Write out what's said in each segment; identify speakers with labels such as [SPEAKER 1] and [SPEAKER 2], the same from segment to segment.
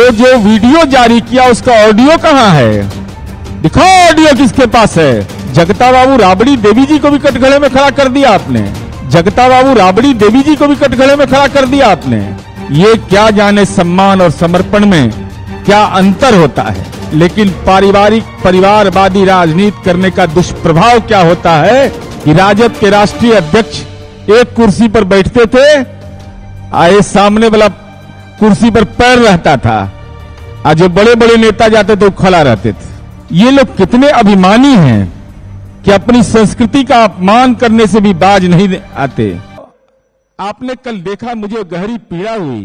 [SPEAKER 1] तो जो वीडियो जारी किया उसका ऑडियो कहां है? दिखाओ ऑडियो किसके पास है। जगता बाबू राबड़ी देवी जी को भी कटघरे में खड़ा कर दिया आपने। जगता बाबू राबड़ी देवी जी को भी कटघरे में खड़ा कर दिया आपने। ये क्या जाने सम्मान और समर्पण में क्या अंतर होता है। लेकिन पारिवारिक परिवारवादी राजनीति करने का दुष्प्रभाव क्या होता है कि राजद के राष्ट्रीय अध्यक्ष एक कुर्सी पर बैठते थे, आए सामने वाला कुर्सी पर पैर रहता था, आज जो बड़े बड़े नेता जाते थे वो खड़ा रहते थे। ये लोग कितने अभिमानी हैं कि अपनी संस्कृति का अपमान करने से भी बाज नहीं आते। आपने कल देखा, मुझे गहरी पीड़ा हुई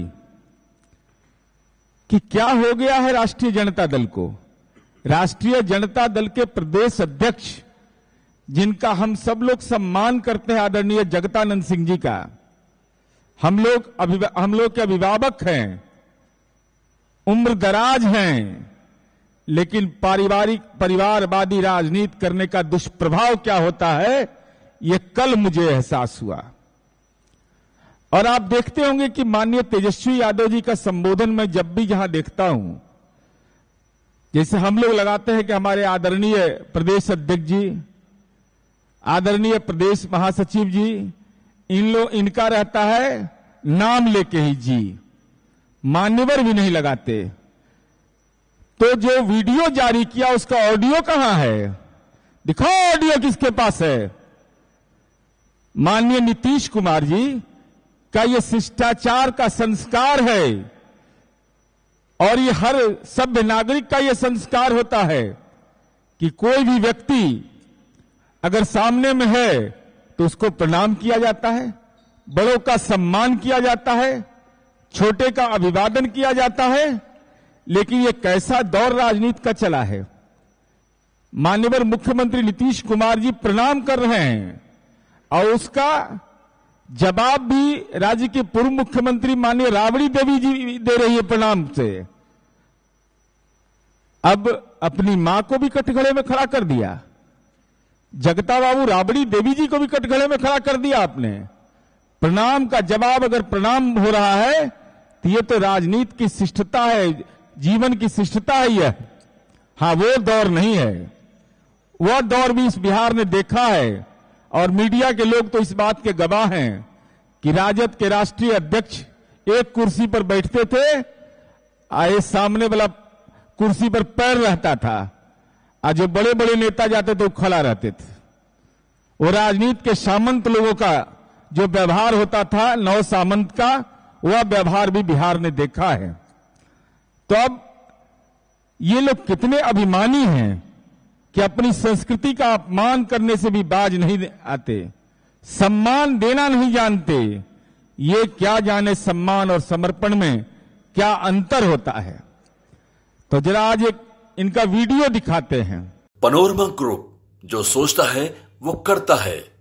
[SPEAKER 1] कि क्या हो गया है राष्ट्रीय जनता दल को। राष्ट्रीय जनता दल के प्रदेश अध्यक्ष, जिनका हम सब लोग सम्मान करते हैं, आदरणीय जगतानंद सिंह जी का, हम लोग के अभिभावक हैं, उम्र दराज हैं, लेकिन पारिवारिक परिवारवादी राजनीति करने का दुष्प्रभाव क्या होता है, यह कल मुझे एहसास हुआ। और आप देखते होंगे कि माननीय तेजस्वी यादव जी का संबोधन मैं जब भी जहां देखता हूं, जैसे हम लोग लगाते हैं कि हमारे आदरणीय प्रदेश अध्यक्ष जी, आदरणीय प्रदेश महासचिव जी, इनका रहता है नाम लेके ही जी, मान्यवर भी नहीं लगाते। तो जो वीडियो जारी किया उसका ऑडियो कहां है? दिखाओ ऑडियो किसके पास है। माननीय नीतीश कुमार जी का यह शिष्टाचार का संस्कार है और ये हर सभ्य नागरिक का यह संस्कार होता है कि कोई भी व्यक्ति अगर सामने में है तो उसको प्रणाम किया जाता है, बड़ों का सम्मान किया जाता है, छोटे का अभिवादन किया जाता है। लेकिन ये कैसा दौर राजनीति का चला है। माननीय मुख्यमंत्री नीतीश कुमार जी प्रणाम कर रहे हैं और उसका जवाब भी राज्य के पूर्व मुख्यमंत्री माननीय राबड़ी देवी जी दे रही है प्रणाम से। अब अपनी मां को भी कटघरे में खड़ा कर दिया। जगता बाबू राबड़ी देवी जी को भी कटघरे में खड़ा कर दिया आपने। प्रणाम का जवाब अगर प्रणाम हो रहा है तो ये तो राजनीति की शिष्टता है, जीवन की शिष्टता है यह। हां, वो दौर नहीं है। वह दौर भी इस बिहार ने देखा है और मीडिया के लोग तो इस बात के गवाह हैं कि राजद के राष्ट्रीय अध्यक्ष एक कुर्सी पर बैठते थे, आए सामने वाला कुर्सी पर पैर रहता था, आज जो बड़े बड़े नेता जाते थे वो खड़ा रहते थे। वो राजनीति के सामंत लोगों का जो व्यवहार होता था, नौ सामंत का, वह व्यवहार भी बिहार ने देखा है। तो अब ये लोग कितने अभिमानी हैं कि अपनी संस्कृति का अपमान करने से भी बाज नहीं आते, सम्मान देना नहीं जानते। ये क्या जाने सम्मान और समर्पण में क्या अंतर होता है। तो जरा आज एक इनका वीडियो दिखाते हैं।
[SPEAKER 2] पनोरमा ग्रुप, जो सोचता है वो करता है।